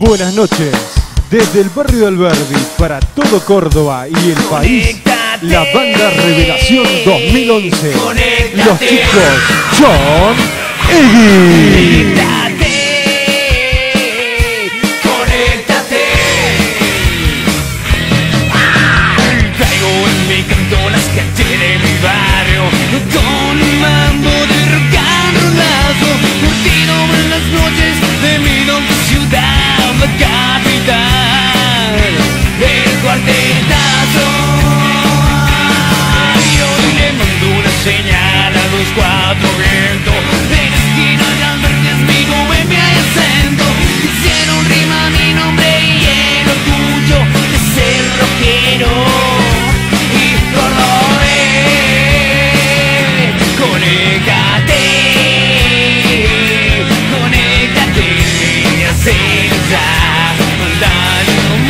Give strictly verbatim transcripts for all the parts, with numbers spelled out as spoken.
Buenas noches, desde el barrio de Alberdi para todo Córdoba y el país, la banda Revelación dos mil once, Conectate. Los chicos Jon Aguin. Conectate. Traigo en mi canto las calles de mi barrio, con un mambo de rock and rollazo, curtido en las noches de mi dulce ciudad, la capital, el cuartetazo. Y hoy le mando una señal a los cuatro vientos, en la esquina de Alberdi es mi bohemia y acento. Hicieron rima mi nombre y el orgullo de ser rockero y cordobés. Conéctate, conéctate y hacelo ya, mandale un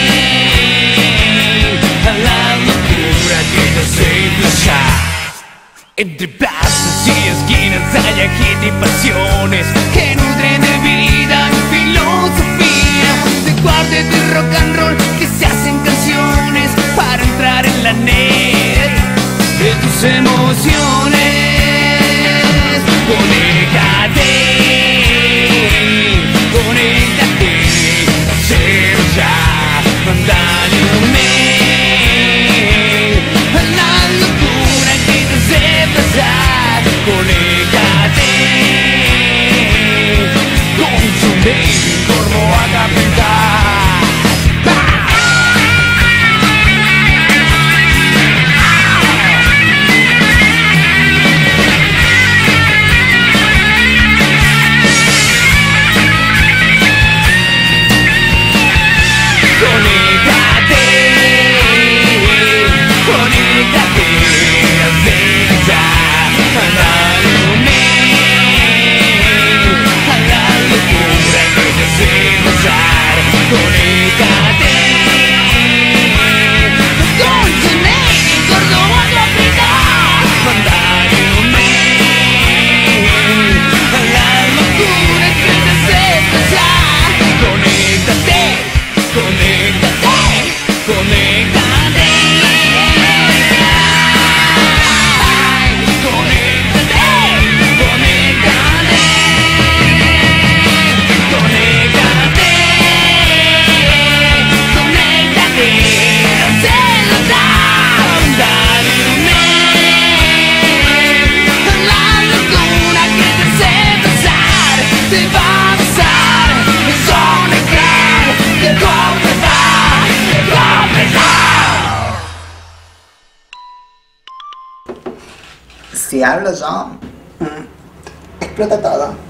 mail a la locura que te hace flashar. Entre plazas y esquinas hay agite y pasiones que nutren de vida y filosofía, de cuarteto y rock and roll que se hacen canciones para entrar en la net de tus emociones. Conéctate, conéctate, hacelo ya, mandale un mail a la locura que te hace pasar. Conéctate con su baby Córdoba Capital. Conéctate, conéctate, hacelo ya, mandale un mail a la locura que te hace gozar. Conéctate con Jandry, Córdoba Capital, mandale un mail a la locura que te hace gozar. Conéctate, conéctate, conéctate. Conéctate, conéctate, conéctate, conéctate, hacelo ya, dale un mail a la locura que te hace pasar. Te va a pasar, es conectar, te completar, te completar. Si hablo yo, mm, explota todo.